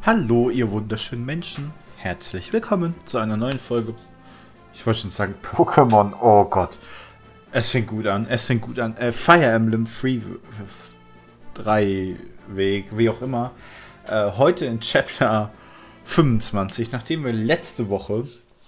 Hallo, ihr wunderschönen Menschen. Herzlich willkommen zu einer neuen Folge. Ich wollte schon sagen Pokémon. Oh Gott. Es fängt gut an. Fire Emblem Free 3 Weg, wie auch immer. Heute in Chapter 25, nachdem wir letzte Woche...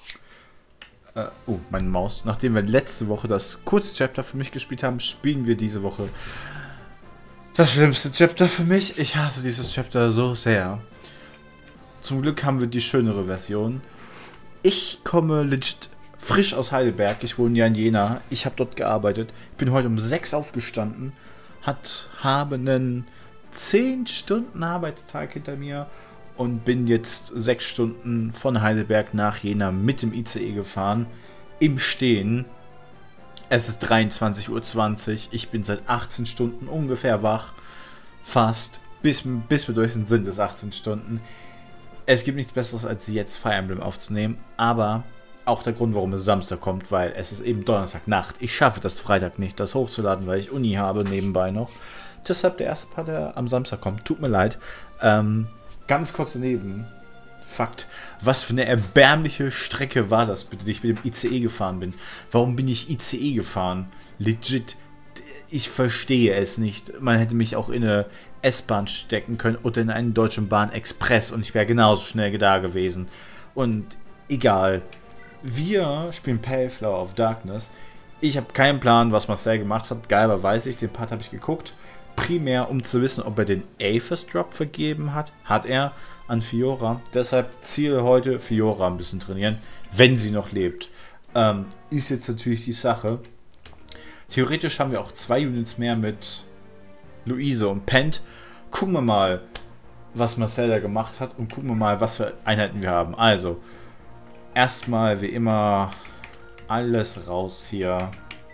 meine Maus. Nachdem wir letzte Woche das Kurzchapter für mich gespielt haben, spielen wir diese Woche das schlimmste Chapter für mich. Ich hasse dieses Chapter so sehr. Zum Glück haben wir die schönere Version. Ich komme legit frisch aus Heidelberg. Ich wohne ja in Jena. Ich habe dort gearbeitet. Ich bin heute um 6 aufgestanden. Habe einen 10 Stunden Arbeitstag hinter mir. Und bin jetzt 6 Stunden von Heidelberg nach Jena mit dem ICE gefahren. Im Stehen. Es ist 23:20 Uhr. Ich bin seit 18 Stunden ungefähr wach. Fast. Bis wir durch sind es 18 Stunden. Es gibt nichts Besseres, als jetzt Fire Emblem aufzunehmen. Aber auch der Grund, warum es Samstag kommt, weil es ist eben Donnerstagnacht. Ich schaffe das Freitag nicht, das hochzuladen, weil ich Uni habe nebenbei noch. Deshalb der erste Part, der am Samstag kommt. Tut mir leid. Ganz kurz daneben. Fakt. Was für eine erbärmliche Strecke war das, bitte, die ich mit dem ICE gefahren bin. Warum bin ich ICE gefahren? Legit. Ich verstehe es nicht. Man hätte mich auch in eine S-Bahn stecken können oder in einen Deutschen Bahn Express und ich wäre genauso schnell da gewesen. Und egal. Wir spielen Pale Flower of Darkness. Ich habe keinen Plan, was Marcel gemacht hat. Geil, aber weiß ich. Den Part habe ich geguckt. Primär, um zu wissen, ob er den Aphis Drop vergeben hat. Hat er an Fiora. Deshalb Ziel heute, Fiora ein bisschen trainieren, wenn sie noch lebt. Ist jetzt natürlich die Sache. Theoretisch haben wir auch 2 Units mehr mit Luise und Pent. Gucken wir mal, was Marcel da gemacht hat und gucken wir mal, was für Einheiten wir haben. Also, erstmal wie immer alles raus hier.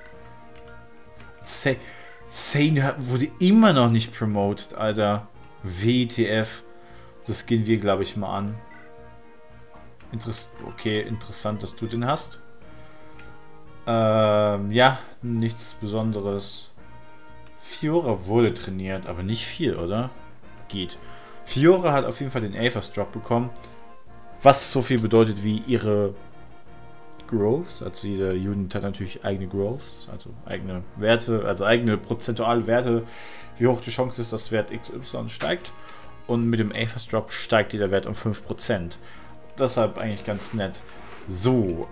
Sane wurde immer noch nicht promoted, Alter. WTF. Das gehen wir, glaube ich, mal an. Okay, interessant, dass du den hast. Ja, nichts Besonderes. Fiora wurde trainiert, aber nicht viel, oder? Geht. Fiora hat auf jeden Fall den Aphis Drop bekommen. Was so viel bedeutet wie ihre Growths. Also jeder Unit hat natürlich eigene Growths, also eigene Werte, also eigene prozentuale Werte, wie hoch die Chance ist, dass Wert XY steigt. Und mit dem Aphis Drop steigt jeder Wert um 5%. Deshalb eigentlich ganz nett. So,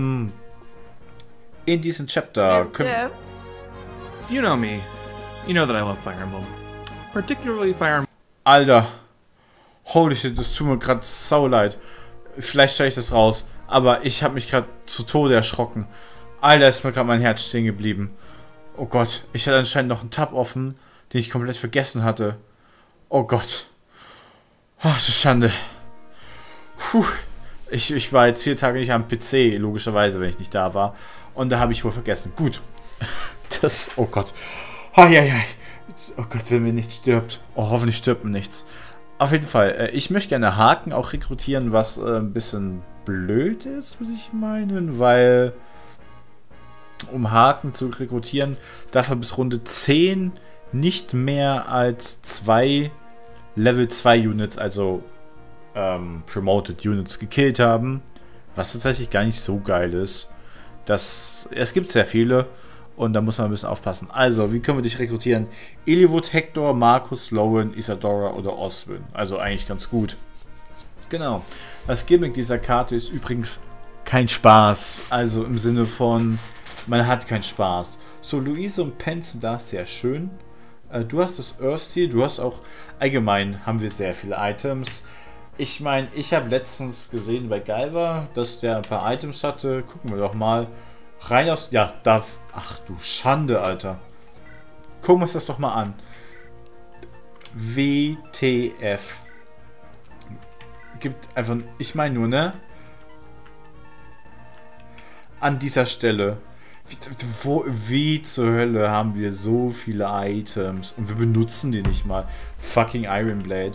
in diesem Chapter können... You know me. You know that I love Fire Emblem. Particularly Fire Emblem. Alter. Holy shit, das tut mir gerade sau leid. Vielleicht stelle ich das raus. Aber ich habe mich gerade zu Tode erschrocken. Alter, ist mir gerade mein Herz stehen geblieben. Oh Gott, ich hatte anscheinend noch einen Tab offen, den ich komplett vergessen hatte. Oh Gott. Ach, das ist Schande. Puh. Ich war jetzt 4 Tage nicht am PC, logischerweise, wenn ich nicht da war. Und da habe ich wohl vergessen. Gut. Das, oh Gott. Oh Gott, wenn mir nichts stirbt. Oh, hoffentlich stirbt mir nichts. Auf jeden Fall, ich möchte gerne Haken auch rekrutieren, was ein bisschen blöd ist, muss ich meinen, weil um Haken zu rekrutieren, darf er bis Runde 10 nicht mehr als 2 Level 2 Units, also Promoted Units gekillt haben, was tatsächlich gar nicht so geil ist. Es gibt sehr viele und da muss man ein bisschen aufpassen. Also, wie können wir dich rekrutieren? Eliwood, Hector, Markus, Lowen, Isadora oder Oswin. Also eigentlich ganz gut. Genau. Das Gimmick dieser Karte ist übrigens kein Spaß. Also im Sinne von, man hat keinen Spaß. So, Luise und Pent sind da sehr schön. Du hast das Earthsea, du hast auch, allgemein haben wir sehr viele Items. Ich meine, ich habe letztens gesehen bei Galva, dass der ein paar Items hatte. Gucken wir doch mal. Rein aus, ja, darf, ach du Schande, Alter. Gucken wir uns das doch mal an. WTF. Gibt einfach, ich meine nur, ne? An dieser Stelle. Wie zur Hölle haben wir so viele Items und wir benutzen die nicht mal. Fucking Iron Blade.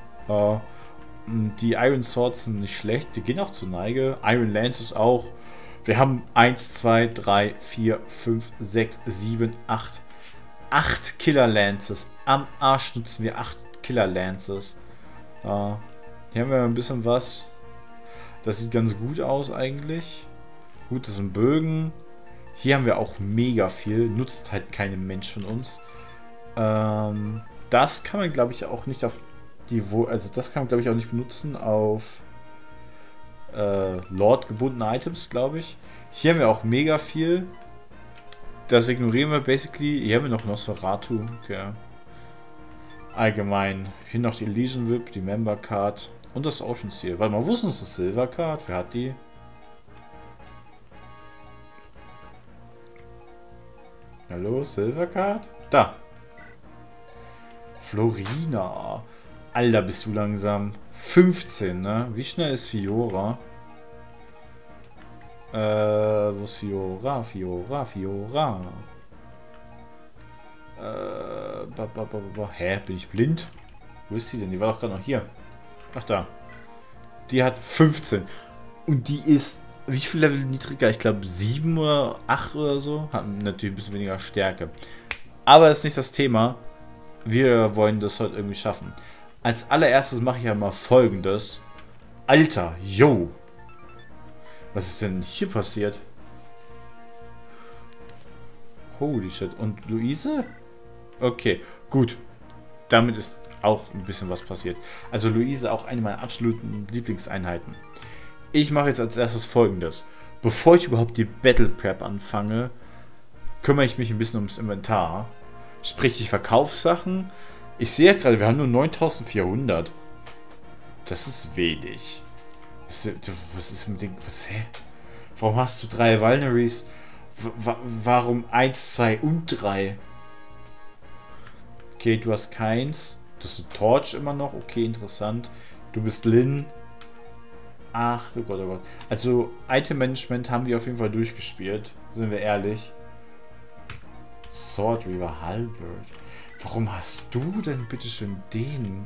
Die Iron Swords sind nicht schlecht, die gehen auch zur Neige. Iron Lances auch. Wir haben 1, 2, 3, 4, 5, 6, 7, 8. 8 Killer Lances. Am Arsch nutzen wir 8 Killer Lances. Hier haben wir ein bisschen was. Das sieht ganz gut aus eigentlich. Gut, das sind Bögen. Hier haben wir auch mega viel. Nutzt halt kein Mensch von uns. Das kann man, glaube ich, auch nicht auf die... Also das kann man, glaube ich, auch nicht benutzen auf Lord gebundene Items, glaube ich. Hier haben wir auch mega viel. Das ignorieren wir basically. Hier haben wir noch Nosferatu. Okay. Allgemein. Hier noch die Elysian Whip, die Member Card und das Ocean Seal. Warte mal, wo ist unsere Silver Card? Wer hat die? Hallo, Silver Card? Da. Florina. Alter, bist du langsam. 15, ne? Wie schnell ist Fiora? Wo ist Fiora? Fiora. Hä? Bin ich blind? Wo ist sie denn? Die war doch gerade noch hier. Ach da. Die hat 15. Und die ist, wie viel Level niedriger? Ich glaube 7 oder 8 oder so. Hat natürlich ein bisschen weniger Stärke. Aber das ist nicht das Thema. Wir wollen das heute irgendwie schaffen. Als allererstes mache ich ja mal Folgendes. Alter, yo. Was ist denn hier passiert? Holy shit. Und Luise? Okay, gut. Damit ist auch ein bisschen was passiert. Also Luise auch eine meiner absoluten Lieblingseinheiten. Ich mache jetzt als erstes Folgendes. Bevor ich überhaupt die Battle Prep anfange, kümmere ich mich ein bisschen ums Inventar. Sprich, ich verkaufe Sachen. Ich sehe gerade, wir haben nur 9400. Das ist wenig. Was ist mit dem... Hä? Warum hast du 3 Vulneries? Warum 1, 2 und 3? Okay, du hast keins. Das ist Torch immer noch. Okay, interessant. Du bist Lin. Ach, oh Gott, oh Gott. Also, Item-Management haben wir auf jeden Fall durchgespielt. Sind wir ehrlich. Sword Reaver Halberd. Warum hast du denn bitteschön den?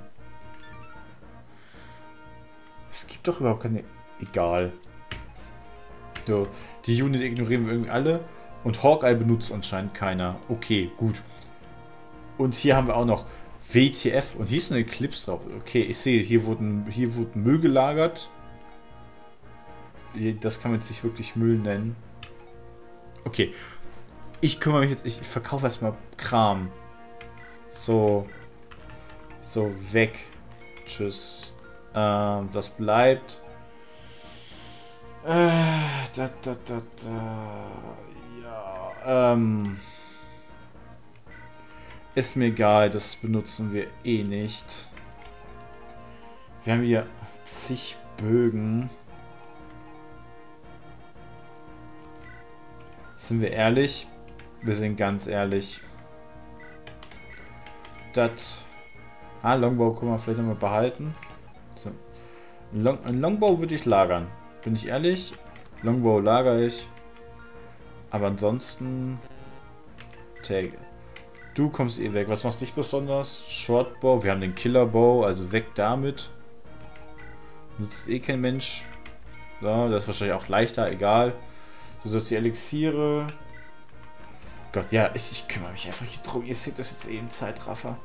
Es gibt doch überhaupt keine... Egal. So, die Unit ignorieren wir irgendwie alle. Und Hawkeye benutzt anscheinend keiner. Okay, gut. Und hier haben wir auch noch WTF. Und hier ist eine Eclipse drauf. Okay, ich sehe, hier wurden Müll gelagert. Das kann man jetzt nicht wirklich Müll nennen. Okay. Ich kümmere mich jetzt... Ich verkaufe erstmal Kram. So. So, weg. Tschüss. Das bleibt. Ja. Ist mir egal, das benutzen wir eh nicht. Wir haben hier zig Bögen. Sind wir ehrlich? Wir sind ganz ehrlich. Das... Longbow können wir vielleicht nochmal behalten. So. Ein Longbow würde ich lagern. Bin ich ehrlich? Longbow lagere ich. Aber ansonsten... Take. Du kommst eh weg. Was machst dich besonders? Shortbow. Wir haben den Killerbow. Also weg damit. Nutzt eh kein Mensch. So, das ist wahrscheinlich auch leichter. Egal. So, das die Elixiere. Gott, ja, ich kümmere mich einfach hier drum. Ihr seht das jetzt eh im Zeitraffer.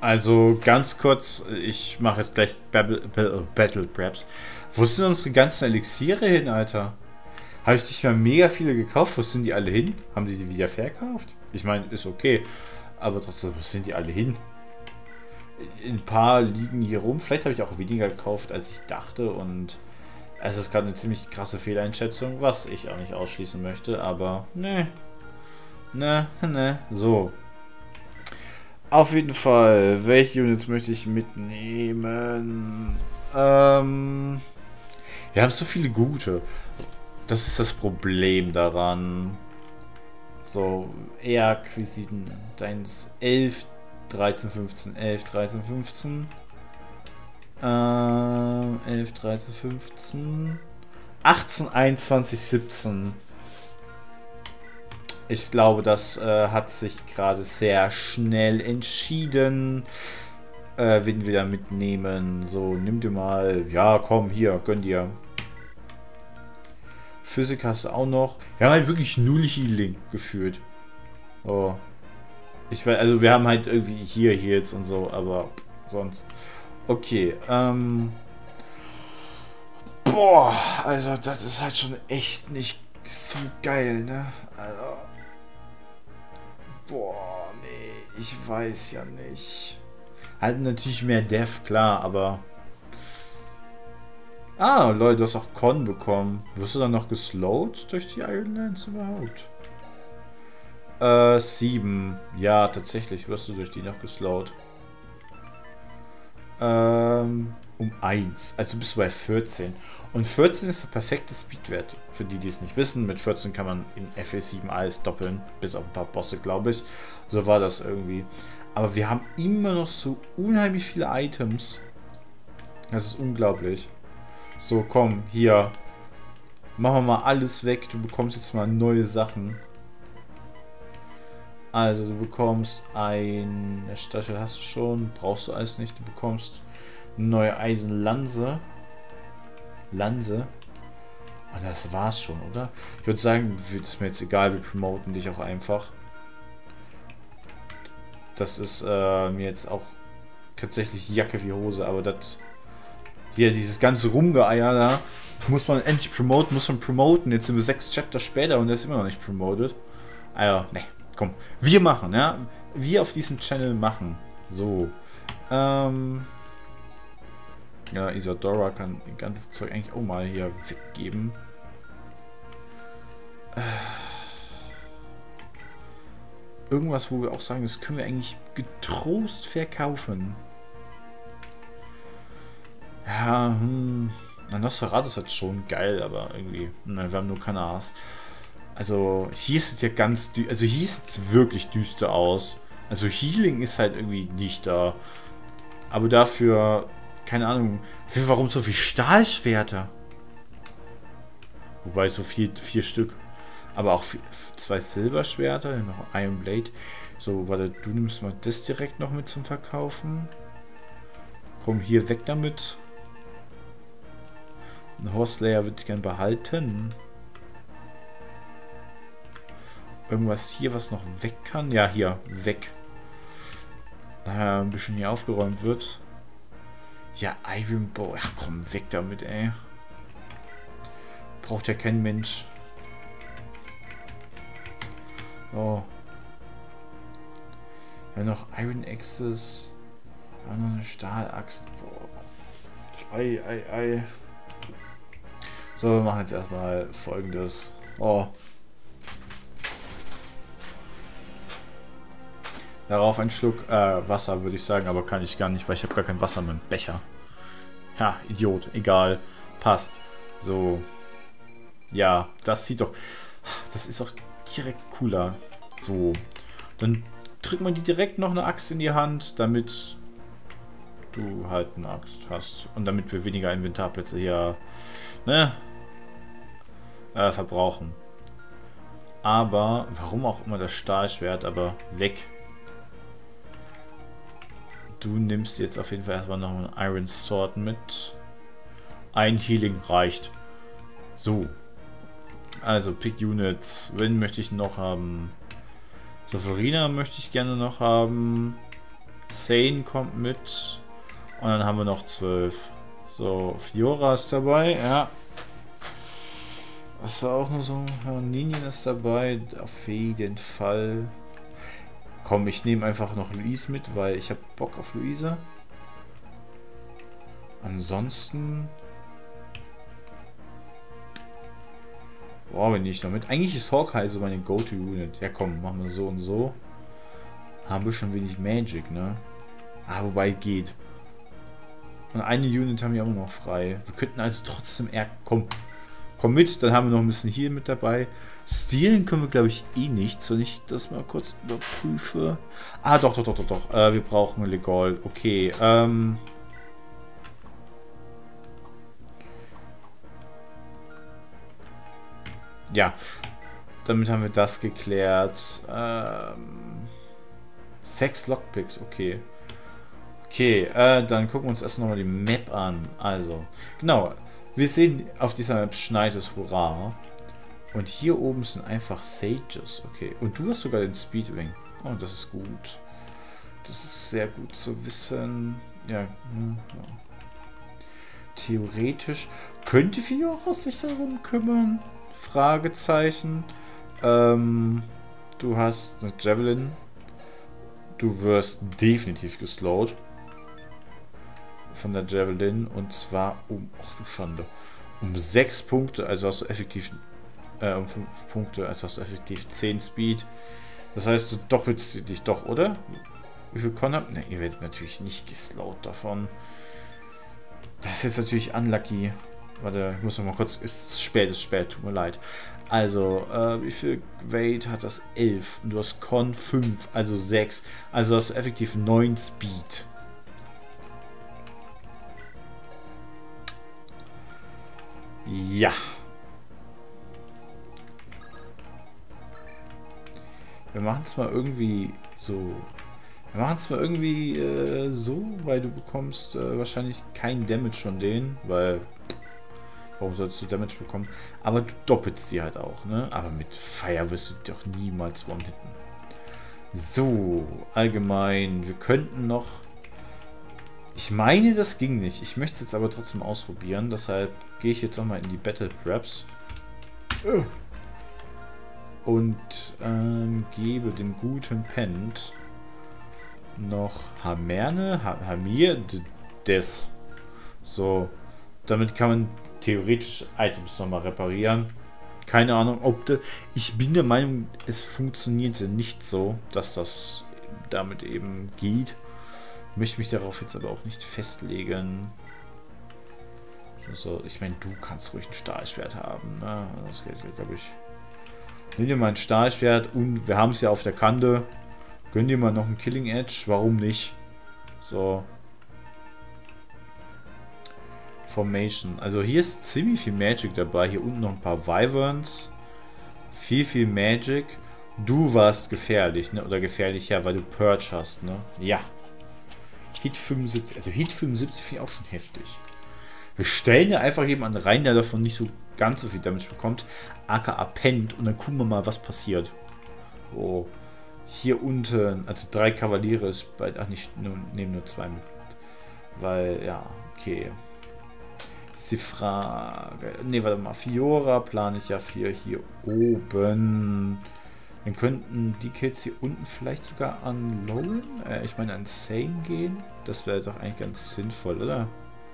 Also ganz kurz, ich mache jetzt gleich Battle Preps. Wo sind unsere ganzen Elixiere hin, Alter? Habe ich nicht mal mega viele gekauft? Wo sind die alle hin? Haben die wieder verkauft? Ich meine, ist okay. Aber trotzdem, wo sind die alle hin? Ein paar liegen hier rum. Vielleicht habe ich auch weniger gekauft, als ich dachte. Und es ist gerade eine ziemlich krasse Fehleinschätzung, was ich auch nicht ausschließen möchte. Aber ne. So. Auf jeden Fall, welche Units möchte ich mitnehmen? Wir haben so viele gute. Das ist das Problem daran. So, eher Quisiten. Deins 11, 13, 15, 11, 13, 15. 11, 13, 15. 18, 21, 17. Ich glaube, das hat sich gerade sehr schnell entschieden. Wen wir da mitnehmen. So, nimm dir mal. Ja, komm, hier, gönn dir. Physik hast du auch noch. Wir haben halt wirklich null Healing gefühlt. Oh. Ich weiß, also wir haben halt irgendwie hier Heals und so, aber sonst. Okay, boah, also das ist halt schon echt nicht so geil, ne? Also. Boah, nee, ich weiß ja nicht. Halt natürlich mehr Dev, klar, aber... Ah, Leute, du hast auch Con bekommen. Wirst du dann noch geslowt durch die Iron Lance überhaupt? 7. Ja, tatsächlich wirst du durch die noch geslowt. Um 1. Also bist du bei 14. Und 14 ist der perfekte Speedwert. Für die, die es nicht wissen, mit 14 kann man in FE7 alles doppeln. Bis auf ein paar Bosse, glaube ich. So war das irgendwie. Aber wir haben immer noch so unheimlich viele Items. Das ist unglaublich. So, komm, hier. Machen wir mal alles weg. Du bekommst jetzt mal neue Sachen. Also, du bekommst ein... Stachel hast du schon. Brauchst du alles nicht. Du bekommst eine neue Eisenlanze. Lanze. Und das war's schon, oder? Ich würde sagen, ist mir jetzt egal. Wir promoten dich auch einfach. Das ist mir jetzt auch tatsächlich Jacke wie Hose. Aber das... Hier, dieses ganze Rumgeeier da. Muss man endlich promoten. Muss man promoten. Jetzt sind wir 6 Chapter später und der ist immer noch nicht promoted. Also, ne. Komm, wir machen, ja. Wir auf diesem Channel machen. So. Ja, Isadora kann das ganze Zeug eigentlich auch mal hier weggeben. Irgendwas, wo wir auch sagen, das können wir eigentlich getrost verkaufen. Ja, Nosferatu ist halt schon geil, aber irgendwie, wir haben nur Kanas. Also hier ist es ja ganz also hier sieht es wirklich düster aus. Also Healing ist halt irgendwie nicht da. Aber dafür, keine Ahnung, warum so viel Stahlschwerter? Wobei so 4 Stück. Aber auch 2 Silberschwerter, noch Iron Blade. So, warte, du nimmst mal das direkt noch mit zum Verkaufen. Komm hier weg damit. Ein Horslayer würde ich gern behalten. Irgendwas hier, was noch weg kann? Ja, hier, weg. Daher ein bisschen hier aufgeräumt wird. Ja, Iron Bow. Ach komm, weg damit, ey. Braucht ja kein Mensch. Oh. Ja, noch Iron Axes. Ja, noch eine Stahlaxt. Boah. Ei. So, wir machen jetzt erstmal Folgendes. Oh. Darauf ein Schluck Wasser, würde ich sagen, aber kann ich gar nicht, weil ich habe gar kein Wasser mehr im Becher. Ja, Idiot, egal. Passt. So. Ja, das sieht doch... Das ist auch direkt cooler. So. Dann drückt man die direkt noch eine Axt in die Hand, damit du halt eine Axt hast. Und damit wir weniger Inventarplätze hier verbrauchen. Aber, warum auch immer das Stahlschwert, aber weg. Du nimmst jetzt auf jeden Fall erstmal noch einen Iron Sword mit. Ein Healing reicht. So. Also, Pick Units. Wen möchte ich noch haben? Soverina möchte ich gerne noch haben. Sane kommt mit. Und dann haben wir noch 12. So, Fiora ist dabei, ja. Das ist auch nur so. Ninian ist dabei, auf jeden Fall. Komm, ich nehme einfach noch Luise mit, weil ich habe Bock auf Luise. Ansonsten... Boah, wenn ich noch mit... Eigentlich ist Hawkeye so meine Go-To-Unit. Ja komm, machen wir so und so. Haben wir schon wenig Magic, ne? Ah, wobei geht. Und eine Unit haben wir auch noch frei. Wir könnten also trotzdem eher... Komm mit, dann haben wir noch ein bisschen hier mit dabei. Stealen können wir, glaube ich, eh nicht. Soll ich das mal kurz überprüfe? Ah, doch. Wir brauchen Legal. Okay, ja, damit haben wir das geklärt. 6 Lockpicks, okay. Okay, dann gucken wir uns erst nochmal die Map an. Also, genau. Wir sehen, auf dieser Map schneit es, hurra. Und hier oben sind einfach Sages, okay. Und du hast sogar den Speedwing. Oh, das ist gut. Das ist sehr gut zu wissen. Ja. Theoretisch könnte Fiora sich darum kümmern. Fragezeichen. Du hast eine Javelin. Du wirst definitiv geslowt. Von der Javelin. Und zwar ach du Schande. Um 6 Punkte. Also hast du effektiv... um 5 Punkte. Also hast du effektiv 10 Speed. Das heißt, du doppelst dich doch, oder? Wie viel Con habt? Ne, ihr werdet natürlich nicht geslowt davon. Das ist jetzt natürlich unlucky. Warte, ich muss noch mal kurz... Ist spät, tut mir leid. Also, wie viel Weight hat das? 11. Und du hast Con 5, also 6. Also hast du effektiv 9 Speed. Ja. Wir machen es mal irgendwie so. So, weil du bekommst wahrscheinlich keinen Damage von denen, weil warum sollst du Damage bekommen? Aber du doppelst sie halt auch, ne? Aber mit Fire wirst du doch niemals one-hitten. So, allgemein, wir könnten noch... Ich meine, das ging nicht. Ich möchte es jetzt aber trotzdem ausprobieren, deshalb gehe ich jetzt nochmal in die Battle Preps. Und gebe dem guten Pent noch Hamir des. So, damit kann man theoretisch Items nochmal reparieren. Keine Ahnung, ob der... Ich bin der Meinung, es funktionierte nicht so, dass das damit eben geht. Möchte mich darauf jetzt aber auch nicht festlegen. Also, ich meine, du kannst ruhig ein Stahlschwert haben. Ne? Das geht, glaube ich. Nimm dir mal ein Stahlschwert und wir haben es ja auf der Kante. Gönn dir mal noch ein Killing Edge. Warum nicht? So. Formation. Also hier ist ziemlich viel Magic dabei. Hier unten noch ein paar Wyverns. Viel Magic. Du warst gefährlich, ne? Oder gefährlicher, weil du Purge hast, ne? Ja. Hit 75. Also Hit 75 finde ich auch schon heftig. Wir stellen ja einfach jemanden rein, der davon nicht so ganz so viel Damage bekommt. aka Pent. Und dann gucken wir mal, was passiert. Oh. Hier unten, also 3 Kavaliere ist bei... Ach, nicht, nehmen nur 2 mit. Weil, ja, okay. Ist die Frage... Ne, warte mal. Fiora plane ich ja 4 hier oben. Dann könnten die Kills hier unten vielleicht sogar an Lauren, ich meine an Sane gehen. Das wäre doch eigentlich ganz sinnvoll, oder?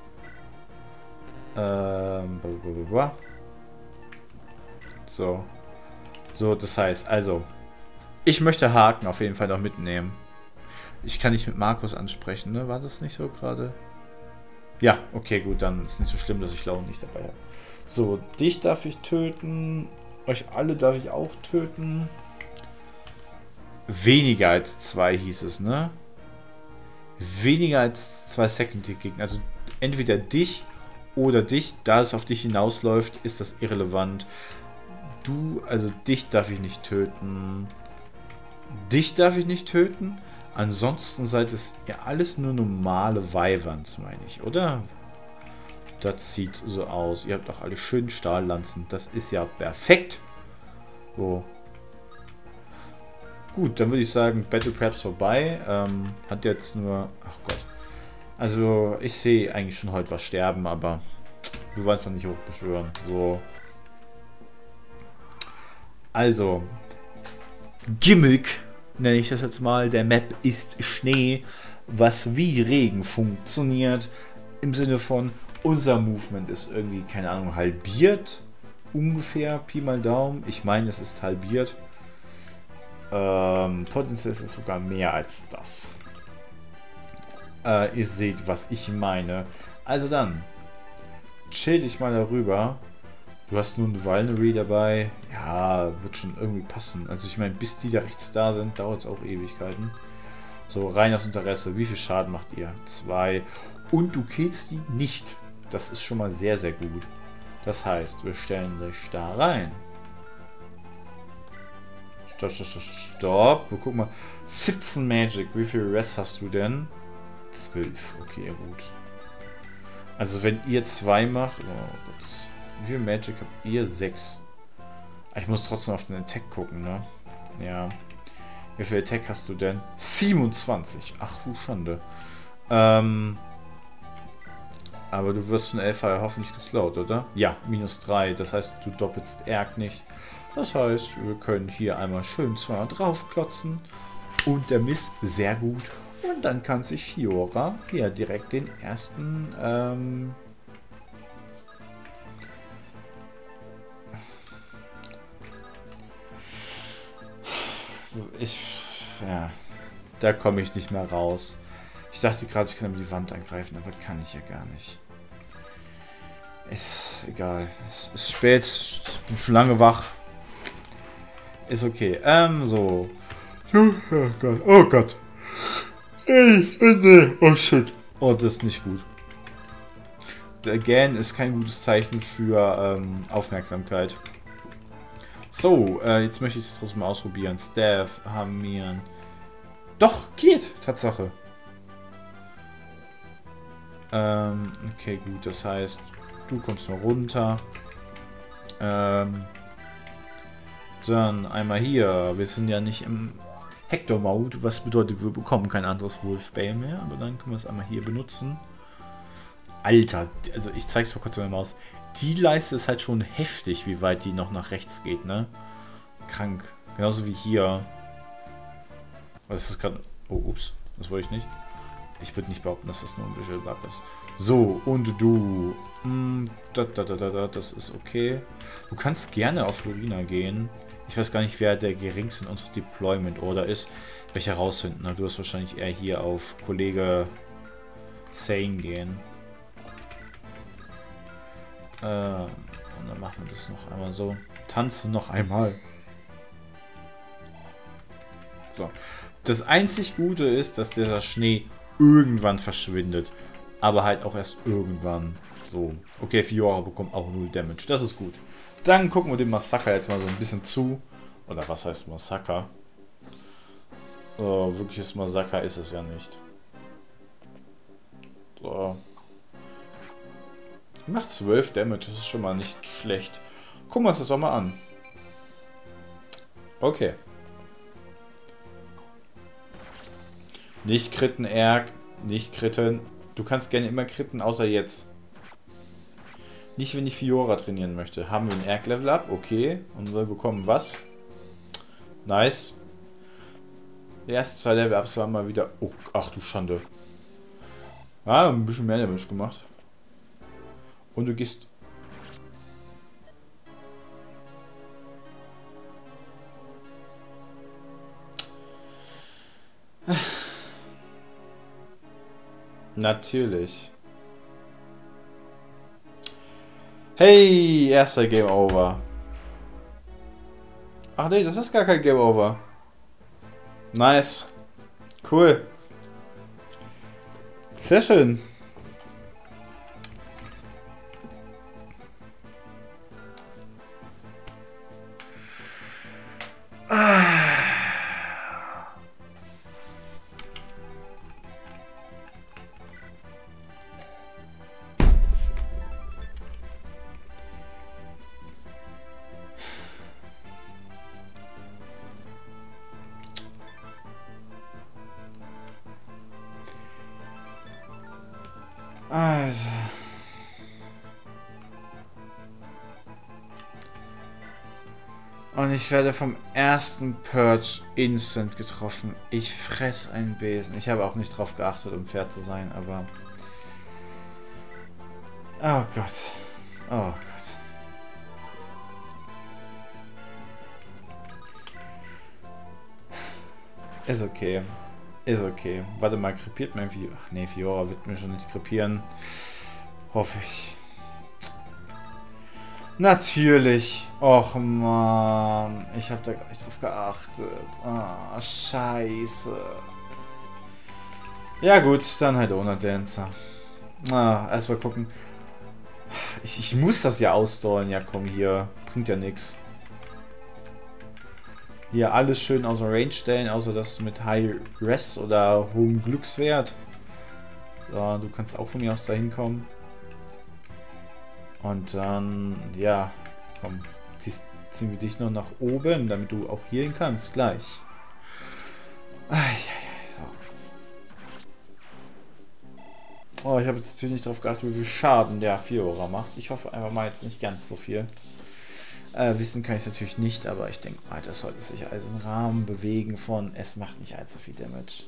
So. So, das heißt, also... Ich möchte Haken auf jeden Fall noch mitnehmen. Ich kann nicht mit Markus ansprechen, ne? War das nicht so gerade? Ja, okay, gut, dann ist nicht so schlimm, dass ich Lauren nicht dabei habe. So, dich darf ich töten. Euch alle darf ich auch töten. Weniger als 2 hieß es, ne? Weniger als 2 Second-Gegner. Also entweder dich oder dich. Da es auf dich hinausläuft, ist das irrelevant. Du, also dich darf ich nicht töten. Dich darf ich nicht töten. Ansonsten seid es ja alles nur normale Wyverns, meine ich, oder? Das sieht so aus. Ihr habt auch alle schönen Stahllanzen. Das ist ja perfekt. So. Gut, dann würde ich sagen, Battle Preps vorbei. Hat jetzt nur... Ach Gott. Also, ich sehe eigentlich schon heute was sterben, aber du wolltest man nicht hochbeschwören. So. Also, Gimmick, nenne ich das jetzt mal, der Map ist Schnee, was wie Regen funktioniert. Im Sinne von, unser Movement ist irgendwie, keine Ahnung, halbiert. Ungefähr, Pi mal Daumen. Ich meine, es ist halbiert. Potenziell ist es sogar mehr als das. Ihr seht, was ich meine. Also dann, chill dich mal darüber. Du hast nun Vulnerary dabei. Ja, wird schon irgendwie passen. Also ich meine, bis die da rechts da sind, dauert es auch Ewigkeiten. So, rein aus Interesse. Wie viel Schaden macht ihr? 2. Und du killst die nicht. Das ist schon mal sehr, sehr gut. Das heißt, wir stellen dich da rein. Stopp. Guck mal. 17 Magic. Wie viel Rest hast du denn? 12. Okay, gut. Also wenn ihr 2 macht... Oh Gott. Wie viel Magic habt ihr? 6. Ich muss trotzdem auf den Attack gucken, ne? Ja. Wie viel Attack hast du denn? 27. Ach du Schande. Aber du wirst von Elfire hoffentlich geslowt, oder? Ja, -3. Das heißt, du doppelst Erg nicht. Das heißt, wir können hier einmal schön zweimal draufklotzen. Und der Mist sehr gut. Und dann kann sich Fiora hier direkt den ersten... Ja, da komme ich nicht mehr raus. Ich dachte gerade, ich kann die Wand angreifen, aber kann ich ja gar nicht. Ist egal. Es ist spät. Ich bin schon lange wach. Ist okay. So. Oh Gott. Oh Gott. Oh shit. Oh, das ist nicht gut. Again ist kein gutes Zeichen für Aufmerksamkeit. So, jetzt möchte ich es trotzdem mal ausprobieren. Staff, Harmieren. Doch, geht. Tatsache. Okay, gut. Das heißt, du kommst mal runter. Dann einmal hier. Wir sind ja nicht im Hector-Mode. Was bedeutet, wir bekommen kein anderes Wolfbane mehr. Aber dann können wir es einmal hier benutzen. Alter, also ich zeig's mal kurz mit der Maus. Die Leiste ist halt schon heftig, wie weit die noch nach rechts geht, ne? Krank. Genauso wie hier. Das ist gerade... Oh, ups. Das wollte ich nicht. Ich würde nicht behaupten, dass das nur ein Visual Bug ist. So, und du... Das ist okay. Du kannst gerne auf Lorina gehen. Ich weiß gar nicht, wer der geringste in unserer Deployment Order ist. Werde ich herausfinden. Du wirst wahrscheinlich eher hier auf Kollege Sane gehen. Und dann machen wir das noch einmal so. Tanzen noch einmal. So. Das einzig Gute ist, dass dieser Schnee irgendwann verschwindet. Aber halt auch erst irgendwann. So. Okay, Fiora bekommt auch 0 Damage. Das ist gut. Dann gucken wir dem Massaker jetzt mal so ein bisschen zu. Oder was heißt Massaker? Wirkliches Massaker ist es ja nicht. So. Macht 12 Damage, das ist schon mal nicht schlecht. Gucken wir uns das doch mal an. Okay. Nicht kritten, Erg. Nicht kritten. Du kannst gerne immer kritten, außer jetzt. Nicht, wenn ich Fiora trainieren möchte. Haben wir ein Erg-Level-Up? Okay. Und wir bekommen was? Nice. Die ersten 2 Level-Ups waren mal wieder... Oh, ach du Schande. Ah, ein bisschen mehr Damage gemacht. Und du gehst... Natürlich. Hey, erster Game Over. Ach nee, das ist gar kein Game Over. Nice. Cool. Sehr schön. Also. Und ich werde vom ersten Purge instant getroffen. Ich fress einen Besen. Ich habe auch nicht drauf geachtet, um fair zu sein, aber... Oh Gott. Oh Gott. Ist okay. Ist okay. Warte mal, krepiert mein Fiora? Ach nee, Fiora wird mir schon nicht krepieren. Hoffe ich. Natürlich. Och man, ich habe da gar nicht drauf geachtet. Ah, scheiße. Ja gut, dann halt ohne Dancer. Ah, erstmal gucken. Ich muss das ja ausdauern. Ja komm hier, bringt ja nichts. Hier alles schön außer Range stellen, außer das mit High Res oder hohem Glückswert. So, du kannst auch von mir aus dahin kommen. Und dann, ja, komm, ziehen wir dich noch nach oben, damit du auch hier hin kannst, gleich. Oh, ich habe jetzt natürlich nicht darauf geachtet, wie viel Schaden der Fiora macht. Ich hoffe einfach mal jetzt nicht ganz so viel. Wissen kann ich es natürlich nicht, aber ich denke mal, das sollte sich also im Rahmen bewegen von, es macht nicht allzu viel Damage.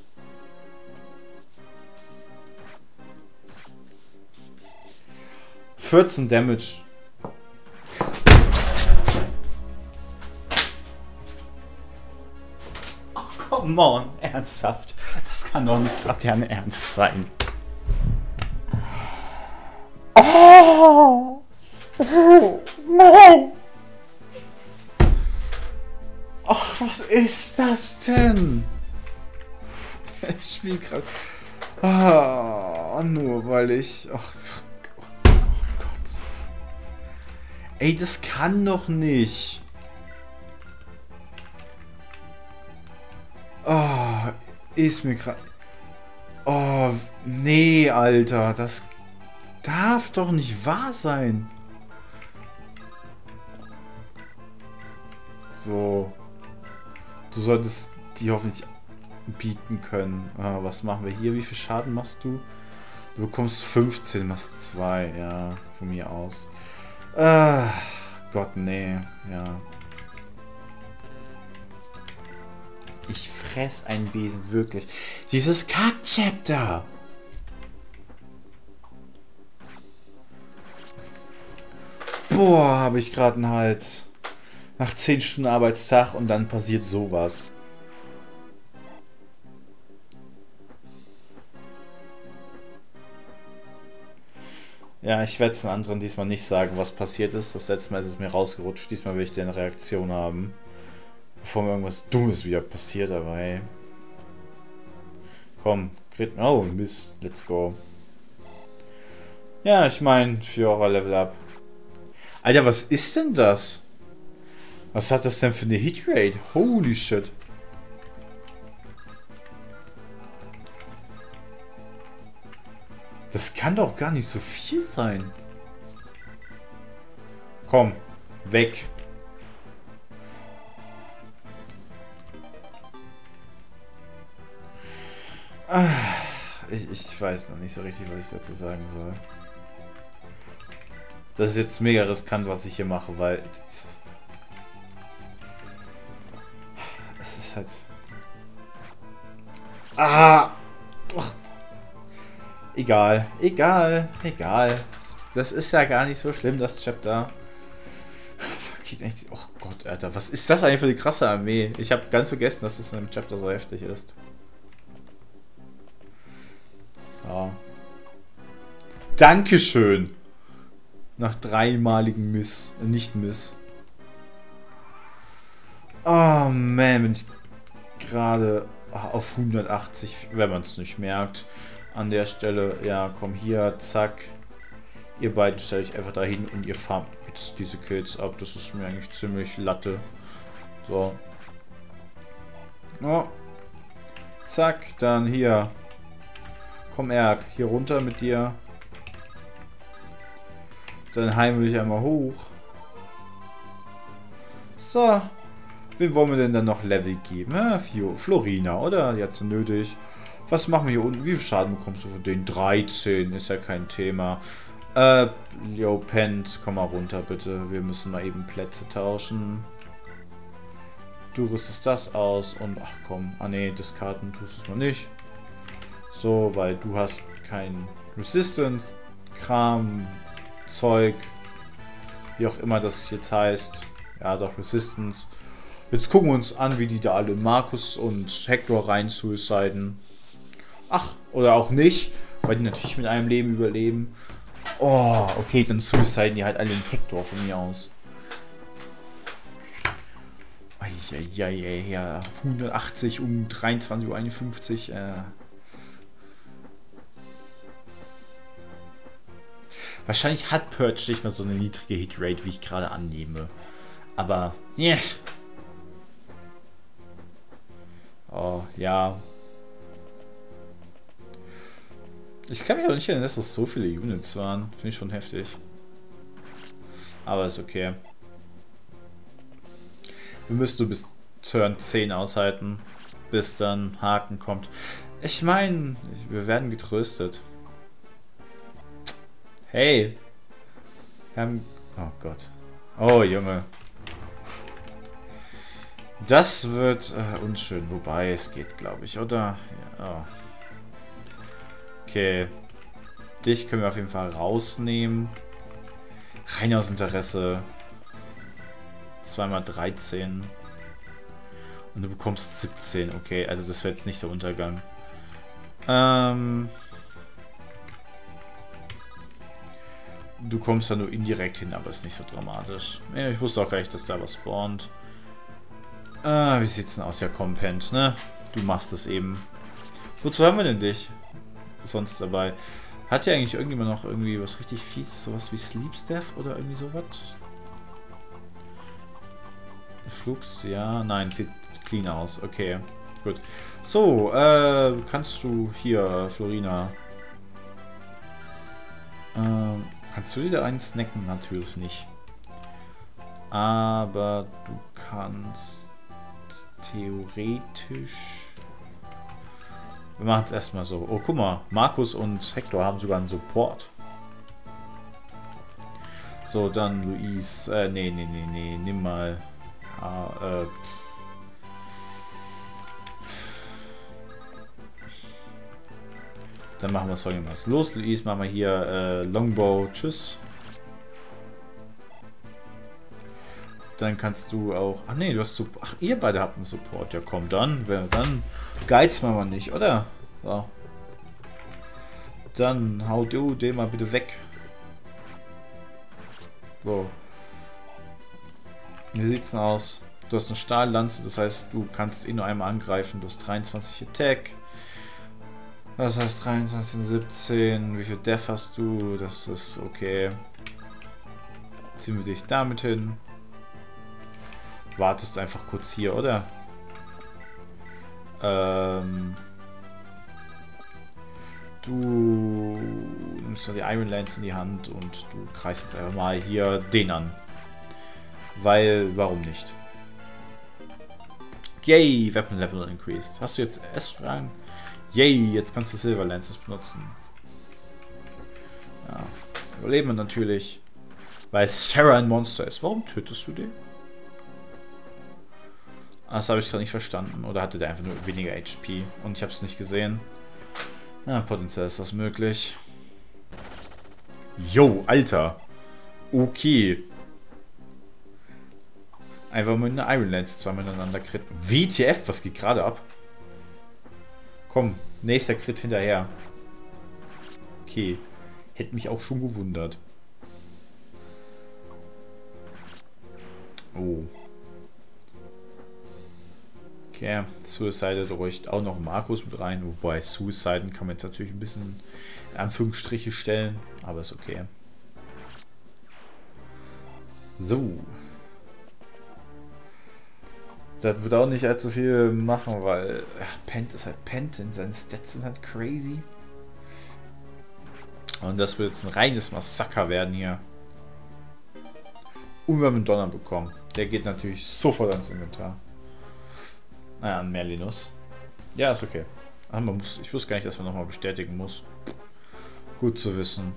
$14 Damage. Oh, come on, ernsthaft. Das kann doch nicht gerade deren Ernst sein. Oh, nein. Ach, was ist das denn? Ich spiele gerade. Ah, nur weil ich. Ach, ey, das kann doch nicht. Oh, ist mir gerade... Oh, nee, Alter. Das darf doch nicht wahr sein. So. Du solltest die hoffentlich bieten können. Ah, was machen wir hier? Wie viel Schaden machst du? Du bekommst 15, machst 2. Ja, von mir aus. Ah, Gott, nee, ja. Ich fress einen Besen, wirklich. Dieses Kack-Chapter! Boah, habe ich gerade einen Hals. Nach 10 Stunden Arbeitstag und dann passiert sowas. Ja, ich werde es den anderen diesmal nicht sagen, was passiert ist. Das letzte Mal ist es mir rausgerutscht. Diesmal will ich eine Reaktion haben. Bevor mir irgendwas Dummes wieder passiert, aber hey. Komm, oh, Mist, let's go. Ja, ich meine, Fiora Level Up. Alter, was ist denn das? Was hat das denn für eine Hitrate? Holy shit. Das kann doch gar nicht so viel sein. Komm, weg. Ich weiß noch nicht so richtig, was ich dazu sagen soll. Das ist jetzt mega riskant, was ich hier mache, weil... Es ist halt... Ah! Ach. Egal, egal, egal. Das ist ja gar nicht so schlimm, das Chapter. Oh Gott, Alter, was ist das eigentlich für eine krasse Armee? Ich habe ganz vergessen, dass das in einem Chapter so heftig ist. Ja. Dankeschön. Nach dreimaligen Nicht-Miss. Oh man, bin ich gerade auf 180, wenn man es nicht merkt. An der Stelle, ja, komm hier, zack. Ihr beiden stellt euch einfach dahin und ihr farmt jetzt diese Kills ab. Das ist mir eigentlich ziemlich Latte. So. Oh. Zack, dann hier. Komm, Erk, hier runter mit dir. Dann heimen wir dich einmal hoch. So. Wen wollen wir denn dann noch Level geben? Ja, Florina, oder? Die hat so nötig. Was machen wir hier unten? Wie viel Schaden bekommst du von den 13? Ist ja kein Thema. Yo, Pent, komm mal runter, bitte. Wir müssen mal eben Plätze tauschen. Du rüstest das aus und ach komm. Ah ne, Diskarten tust du noch nicht. So, weil du hast kein Resistance, Kram, Zeug, wie auch immer das jetzt heißt. Ja, doch, Resistance. Jetzt gucken wir uns an, wie die da alle Markus und Hector rein suiciden. Ach, oder auch nicht, weil die natürlich mit einem Leben überleben. Oh, okay, dann suiciden die halt alle den Hector von mir aus. Eieiei, ja, 180 um 23:51 Uhr. Wahrscheinlich hat Purge nicht mal so eine niedrige Hitrate, wie ich gerade annehme. Aber, yeah. Oh, ja. Ich kann mich auch nicht erinnern, dass das so viele Units waren. Finde ich schon heftig. Aber ist okay. Wir müssen nur bis Turn 10 aushalten, bis dann Haken kommt. Ich meine, wir werden getröstet. Hey! Wir haben... Oh Gott. Oh Junge. Das wird unschön. Wobei, es geht, glaube ich, oder? Ja. Oh. Okay. Dich können wir auf jeden Fall rausnehmen. Rein aus Interesse. 2x13. Und du bekommst 17. Okay, also das wäre jetzt nicht der Untergang. Du kommst da nur indirekt hin, aber ist nicht so dramatisch. Ich wusste auch gar nicht, dass da was spawnt. Wie sieht's denn aus? Ja, Compent, ne? Du machst es eben. Wozu haben wir denn dich sonst dabei? Hat ja eigentlich irgendjemand noch irgendwie was richtig fieses, sowas wie Sleep Staff oder irgendwie sowas? Flux, ja, nein, sieht clean aus, okay, gut. So, kannst du hier, Florina, kannst du wieder einen snacken? Natürlich nicht. Aber du kannst theoretisch... Wir machen es erstmal so. Oh, guck mal, Markus und Hector haben sogar einen Support. So, dann Luis, nee, nimm mal... Dann machen wir es folgendermaßen. Los, Luis, machen wir hier Longbow. Tschüss. Dann kannst du auch... Ach nee, du hast Support. Ach, ihr beide habt einen Support. Ja komm, dann geiz mal nicht, oder? So. Dann hau du den mal bitte weg. So. Wie sieht's denn aus? Du hast eine Stahllanze, das heißt, du kannst nur einmal angreifen. Du hast 23 Attack. Das heißt 23, 17. Wie viel Def hast du? Das ist okay. Ziehen wir dich damit hin. Wartest einfach kurz hier, oder? Du nimmst die Iron Lance in die Hand und du greifst jetzt einfach mal hier den an. Weil, warum nicht? Yay, Weapon Level increased. Hast du jetzt S-Rang? Yay, jetzt kannst du Silver Lances benutzen. Ja, überleben wir natürlich. Weil Sarah ein Monster ist. Warum tötest du den? Das habe ich gerade nicht verstanden. Oder hatte der einfach nur weniger HP? Und ich habe es nicht gesehen. Ja, potenziell ist das möglich. Yo, Alter. Okay. Einfach mit einer Iron Lance zwei miteinander Crit. WTF, was geht gerade ab? Komm, nächster Crit hinterher. Okay. Hätte mich auch schon gewundert. Oh. Okay, Suicide ruhig auch noch Markus mit rein. Wobei Suiciden kann man jetzt natürlich ein bisschen in Anführungsstriche stellen. Aber ist okay. So. Das wird auch nicht allzu viel machen, weil Pent ist halt Pent, und seine Stats sind halt crazy. Und das wird jetzt ein reines Massaker werden hier. Und wir haben einen Donner bekommen. Der geht natürlich sofort ans Inventar. Naja, an Merlinus. Ja, ist okay. Ah, ich wusste gar nicht, dass man nochmal bestätigen muss. Gut zu wissen.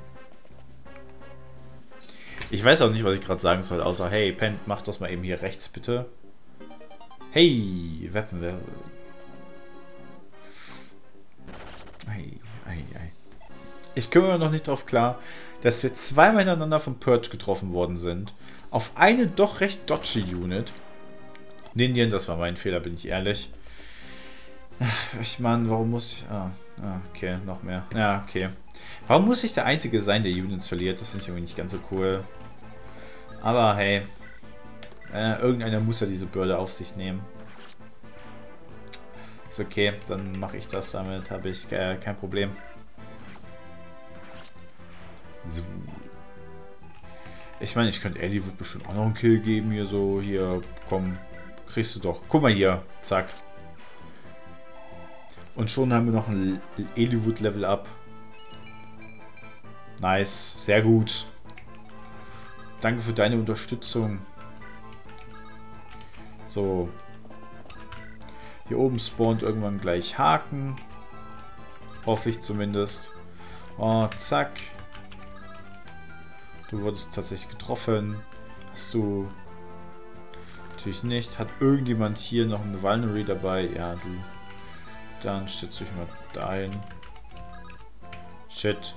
Ich weiß auch nicht, was ich gerade sagen soll, außer, hey, Pen, mach das mal eben hier rechts, bitte. Hey, Weapon. Ich komme mir noch nicht drauf klar, dass wir zweimal hintereinander vom Purge getroffen worden sind. Auf eine doch recht dodgy Unit. Ninjan, das war mein Fehler, bin ich ehrlich. Ich meine, warum muss ich... okay, noch mehr. Ja, okay. Warum muss ich der Einzige sein, der Units verliert? Das finde ich irgendwie nicht ganz so cool. Aber hey, irgendeiner muss ja diese Bürde auf sich nehmen. Ist okay, dann mache ich das. Damit habe ich kein Problem. So. Ich meine, ich könnte Ellie wird bestimmt auch noch einen Kill geben. Hier so, hier, komm, kriegst du doch. Guck mal hier, zack. Und schon haben wir noch ein Eliwood Level Up. Nice, sehr gut. Danke für deine Unterstützung. So. Hier oben spawnt irgendwann gleich Haken. Hoffe ich zumindest. Oh, zack. Du wurdest tatsächlich getroffen. Hast du... Natürlich nicht. Hat irgendjemand hier noch eine Vulnerary dabei? Ja, du. Dann stellst du dich mal dahin. Shit.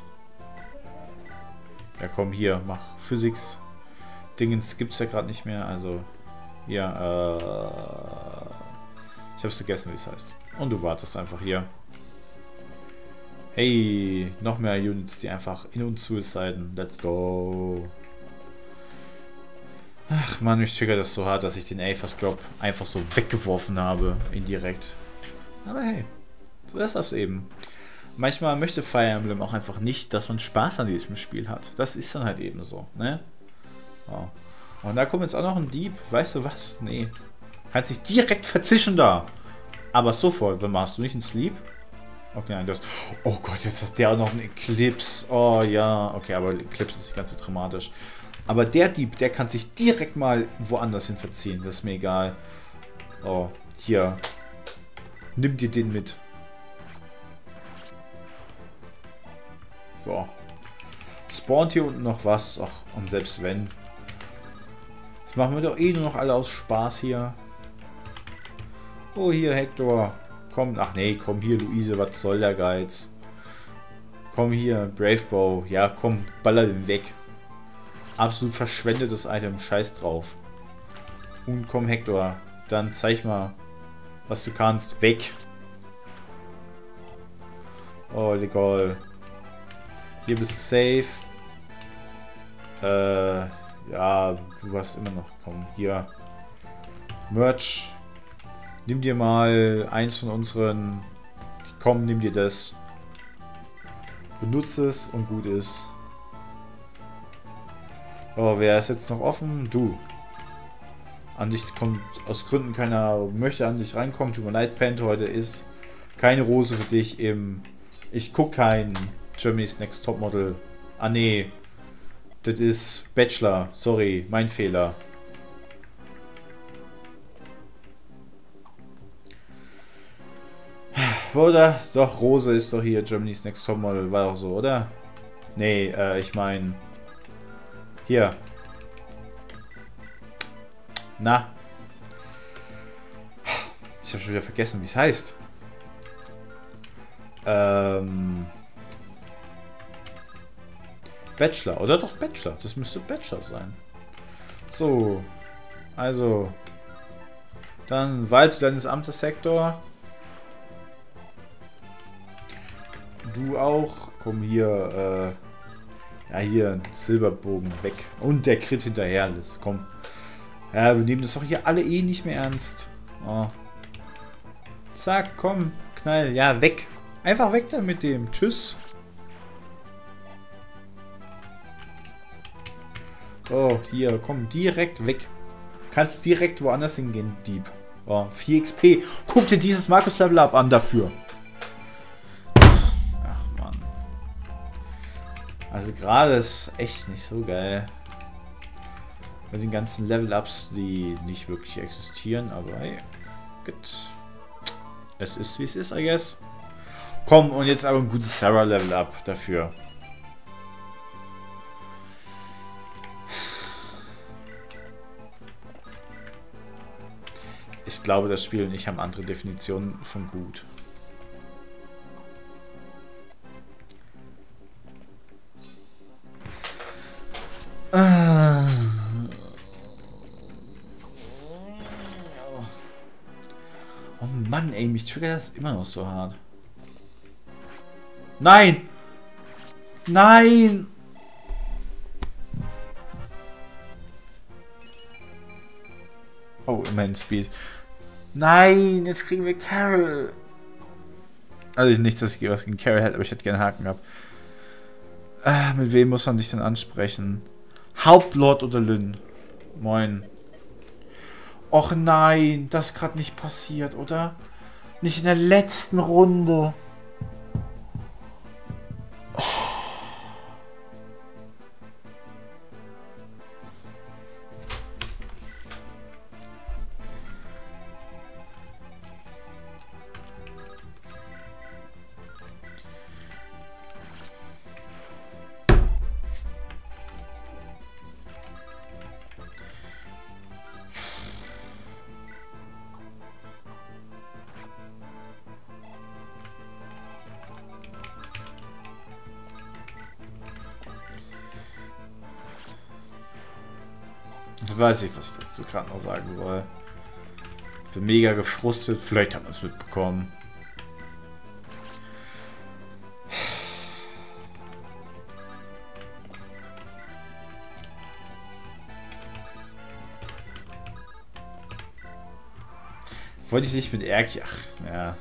Ja, komm, hier, mach Physics. Dingens gibt's ja gerade nicht mehr, also... Ja, ich hab's vergessen, wie es heißt. Und du wartest einfach hier. Hey, noch mehr Units, die einfach in uns suiciden. Let's go. Ach man, mich triggert das so hart, dass ich den Aphas Drop einfach so weggeworfen habe, indirekt. Aber hey, so ist das eben. Manchmal möchte Fire Emblem auch einfach nicht, dass man Spaß an diesem Spiel hat. Das ist dann halt eben so, ne? Oh. Und da kommt jetzt auch noch ein Dieb. Weißt du was? Nee. Kannst dich direkt verzischen da. Aber sofort. Wann machst du nicht einen Sleep? Okay, nein, das... Oh Gott, jetzt hast der auch noch einen Eclipse. Oh ja. Okay, aber Eclipse ist nicht ganz so dramatisch. Aber der Dieb, der kann sich direkt mal woanders hin verziehen. Das ist mir egal. Oh, hier. Nimm dir den mit. So. Spawnt hier unten noch was. Ach, und selbst wenn. Das machen wir doch eh nur noch alle aus Spaß hier. Oh, hier, Hector. Komm, ach nee, komm hier, Luise, was soll der Geiz? Komm hier, Bravebow. Ja, komm, baller den weg. Absolut verschwendetes Item, scheiß drauf. Und komm, Hector, dann zeig mal, was du kannst. Weg. Oh, legal. Hier bist du safe. Ja, du hast immer noch. Komm, hier. Merch. Nimm dir mal eins von unseren. Komm, nimm dir das. Benutze es und gut ist. Oh, wer ist jetzt noch offen? Du. An dich kommt aus Gründen keiner möchte an dich reinkommen. Tut mir leid, Pent, heute ist keine Rose für dich im... Ich guck kein Germany's Next Topmodel. Ah, nee. Das ist Bachelor. Sorry, mein Fehler. Oder? Doch, Rose ist doch hier Germany's Next Topmodel. War doch so, oder? Nee, ich meine... Hier. Na. Ich habe schon wieder vergessen, wie es heißt. Bachelor, oder doch Bachelor? Das müsste Bachelor sein. So. Also. Dann Wahl deines Amtes, Sektor. Du auch. Komm hier, ja, hier, Silberbogen weg. Und der Crit hinterher. Komm. Ja, wir nehmen das doch hier alle eh nicht mehr ernst. Oh. Zack, komm. Knall. Ja, weg. Einfach weg da mit dem. Tschüss. Oh, hier, komm, direkt weg. Kannst direkt woanders hingehen, Dieb. Oh, 4 XP. Guck dir dieses Markus Level Up an dafür. Ach, Mann. Also gerade ist echt nicht so geil. Mit den ganzen Level-Ups, die nicht wirklich existieren, aber hey, gut. Es ist, wie es ist, I guess. Komm, und jetzt aber ein gutes Sarah-Level-Up dafür. Ich glaube, das Spiel und ich haben andere Definitionen von gut. Oh Mann, ey, mich triggert das immer noch so hart. Nein! Nein! Oh, immerhin Speed. Nein, jetzt kriegen wir Carol. Also nicht, dass ich was gegen Carol hätte, aber ich hätte gerne Haken gehabt. Mit wem muss man sich denn ansprechen? Hauptlord oder Lynn? Moin. Och nein, das ist gerade nicht passiert, oder? Nicht in der letzten Runde. Ich weiß nicht, was ich dazu gerade noch sagen soll. Ich bin mega gefrustet. Vielleicht hat man es mitbekommen. Wollte ich nicht mit Erki... Ach, ja.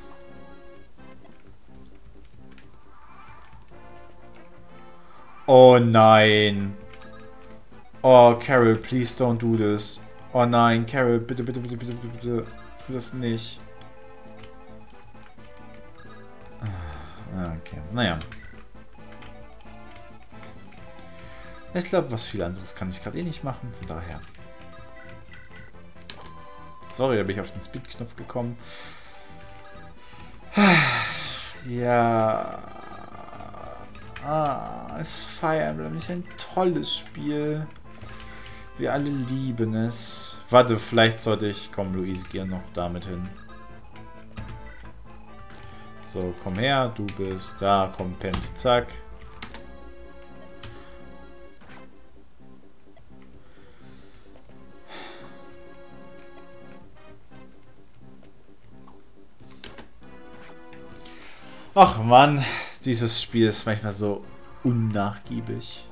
Oh nein. Oh, Carol, please don't do this. Oh nein, Carol, bitte, bitte, bitte, bitte, bitte, bitte. Tu das nicht. Okay, naja. Ich glaube, was viel anderes kann ich gerade eh nicht machen, von daher. Sorry, da bin ich auf den Speed-Knopf gekommen. Ja. Ist Fire Emblem nicht ein tolles Spiel. Wir alle lieben es. Warte, vielleicht sollte ich... Komm, Luise, geh noch damit hin. So, komm her. Du bist da. Komm, pennt. Zack. Ach Mann, dieses Spiel ist manchmal so unnachgiebig.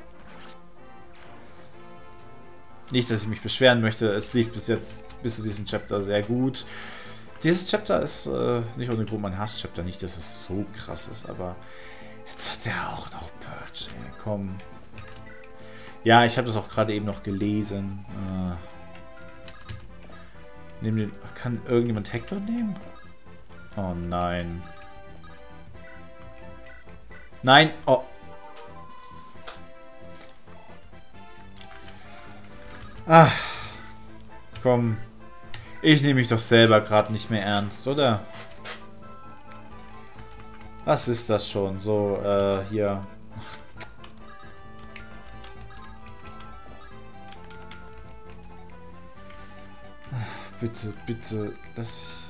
Nicht, dass ich mich beschweren möchte, es lief bis jetzt, bis zu diesem Chapter sehr gut. Dieses Chapter ist nicht ohne Grund mein Hass-Chapter, nicht, dass es so krass ist, aber jetzt hat er auch noch Purge, ey, komm. Ja, ich habe das auch gerade eben noch gelesen. Kann irgendjemand Hector nehmen? Oh nein. Nein, oh. Ach, komm. Ich nehme mich doch selber gerade nicht mehr ernst, oder? Was ist das schon? So, hier. Bitte, bitte, das...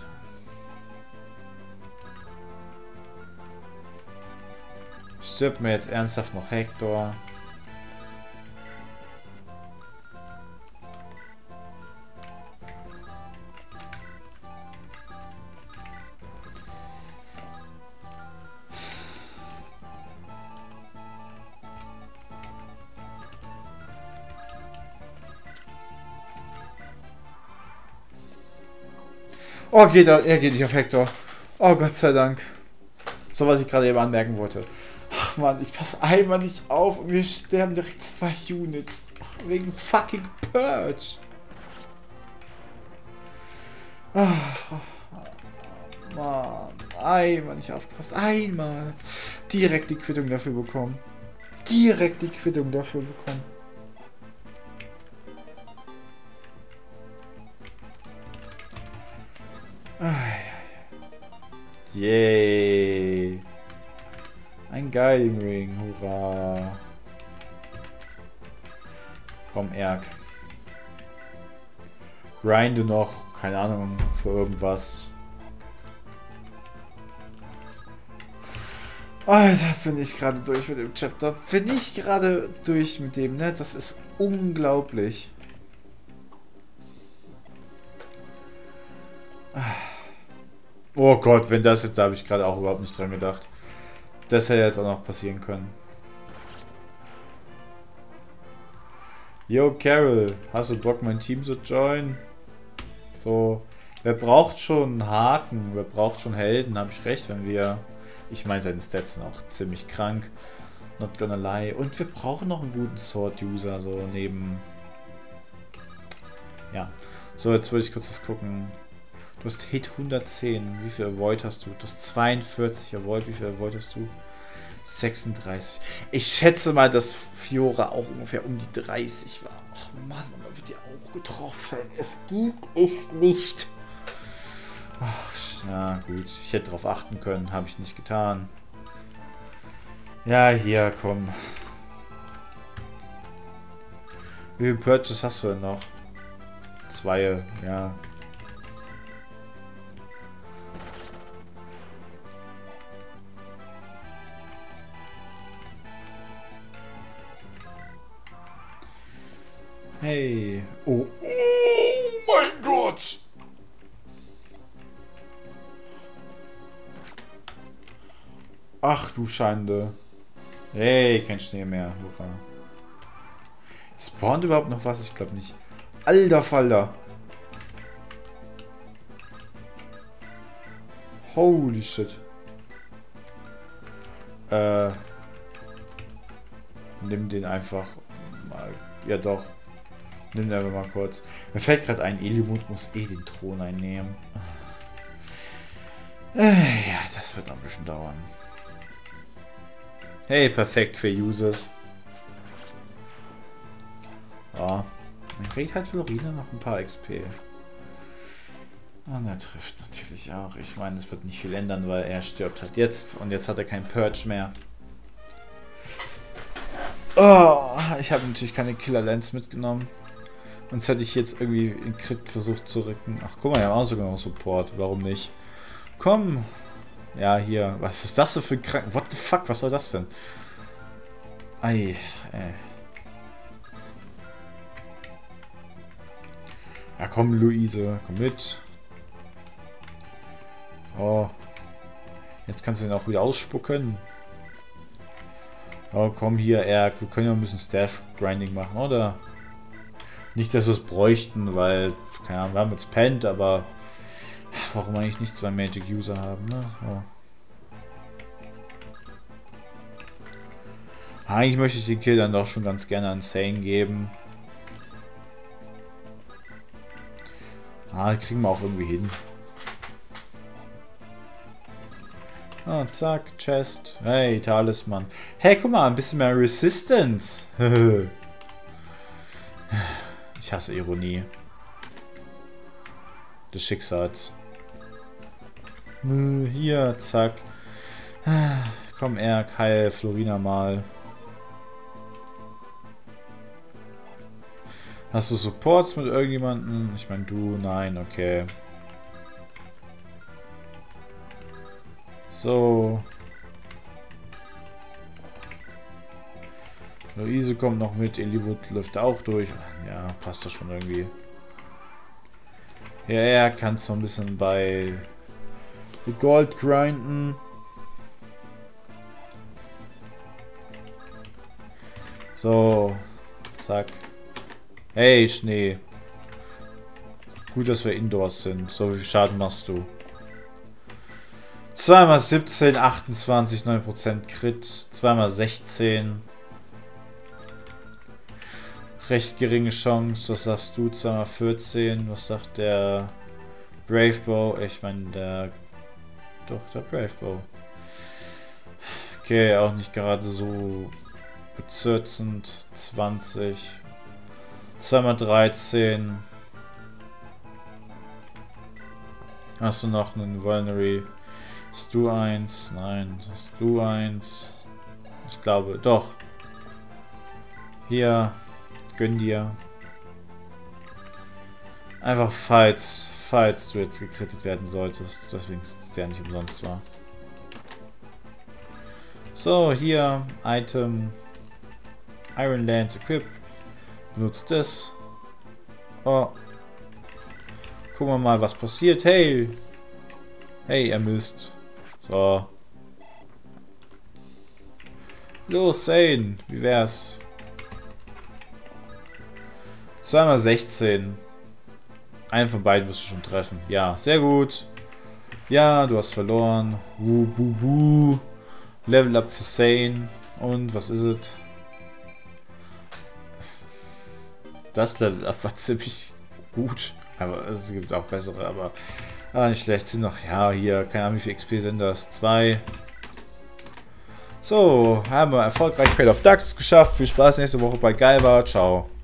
Stirbt mir jetzt ernsthaft noch Hector? Oh, er geht nicht auf Hector. Oh, Gott sei Dank. So, was ich gerade eben anmerken wollte. Ach man, ich passe einmal nicht auf und wir sterben direkt 2 Units. Wegen fucking Purge. Ach, Mann, einmal nicht aufgepasst. Einmal. Direkt die Quittung dafür bekommen. Direkt die Quittung dafür bekommen. Yay. Ein Guiding Ring, hurra. Komm, Erk. Grinde noch, keine Ahnung, für irgendwas. Alter, bin ich gerade durch mit dem Chapter. Bin ich gerade durch mit dem, ne? Das ist unglaublich. Oh Gott, wenn das jetzt, da habe ich gerade auch überhaupt nicht dran gedacht. Das hätte jetzt auch noch passieren können. Yo, Carol, hast du Bock, mein Team zu joinen? So, wer braucht schon einen Haken? Wer braucht schon Helden? Habe ich recht, wenn wir... Ich meine, seine Stats sind auch ziemlich krank. Not gonna lie. Und wir brauchen noch einen guten Sword-User, so neben... Ja. So, jetzt würde ich kurz was gucken. Du hast Hit 110. Wie viel Avoid hast du? Du hast 42 Avoid. Wie viel Avoid hast du? 36. Ich schätze mal, dass Fiora auch ungefähr um die 30 war. Ach Mann, da wird die auch getroffen. Es gibt es nicht. Ach, ja gut. Ich hätte darauf achten können. Habe ich nicht getan. Ja, hier, komm. Wie viel Purchase hast du denn noch? 2, ja. Hey. Oh. Oh mein Gott. Ach du Schande. Hey, kein Schnee mehr. Hurra. Spawnt überhaupt noch was? Ich glaube nicht. Alter Falter. Holy shit. Nimm den einfach mal. Ja doch. Nimm den einfach mal kurz. Mir fällt gerade ein, Elimut muss eh den Thron einnehmen. Ja, das wird noch ein bisschen dauern. Hey, perfekt für Users. Ja. Dann kriegt halt Florina noch ein paar XP. Und er trifft natürlich auch. Ich meine, es wird nicht viel ändern, weil er stirbt halt jetzt. Und jetzt hat er keinen Purge mehr. Oh, ich habe natürlich keine Killer Lens mitgenommen. Sonst hätte ich jetzt irgendwie in Crit versucht zu rücken. Ach, guck mal, wir haben auch sogar noch Support. Warum nicht? Komm. Ja, hier. Was ist das denn für ein Kranken? What the fuck? Was soll das denn? Ei, Ja, komm, Luise. Komm mit. Oh. Jetzt kannst du ihn auch wieder ausspucken. Oh, komm hier, Erk. Wir können ja ein bisschen Staff-Grinding machen, oder? Nicht, dass wir es bräuchten, weil, keine Ahnung, wir haben jetzt Pent, aber warum eigentlich nicht 2 Magic-User haben, ne? Oh. Eigentlich möchte ich den Kill dann doch schon ganz gerne an Sane geben. Ah, kriegen wir auch irgendwie hin. Ah, zack, Chest. Hey, Talisman. Hey, guck mal, ein bisschen mehr Resistance. Ich hasse Ironie des Schicksals. Hier, zack. Komm, Erk, heil Florina mal. Hast du Supports mit irgendjemandem? Ich meine, du, nein, okay. So. Luise kommt noch mit, Eliwood läuft auch durch. Ja, passt das schon irgendwie. Ja, er kann so ein bisschen bei Gold grinden. So. Zack. Hey, Schnee. Gut, dass wir indoors sind. So, wie viel Schaden machst du? 2 mal 17, 28, 9% Crit. 2 mal 16. Recht geringe Chance. Was sagst du? 2 mal 14. Was sagt der Brave Bow? Ich meine, der Brave Bow. Okay, auch nicht gerade so bezürzend. 20. 2 mal 13. Hast du noch einen Vulnerary? Hast du 1? Nein. Hast du 1? Ich glaube, doch. Hier, gönn dir. Einfach, falls du jetzt gekrittet werden solltest. Deswegen ist der nicht umsonst war. So, hier, Item. Iron Lance Equip. Benutzt das. Oh. Gucken wir mal, was passiert. Hey. Hey, er misst. So. Los, Zane. Wie wär's? 2x16. Einen von beiden wirst du schon treffen. Ja, sehr gut. Ja, du hast verloren. Buh. Level up für Zane. Und was ist es? Das Level up war ziemlich gut. Aber es gibt auch bessere, aber nicht schlecht. Sind noch, ja, hier, keine Ahnung, wie viel XP sind das? 2. So, haben wir erfolgreich Cradle of Darkness geschafft. Viel Spaß nächste Woche bei Galba. Ciao.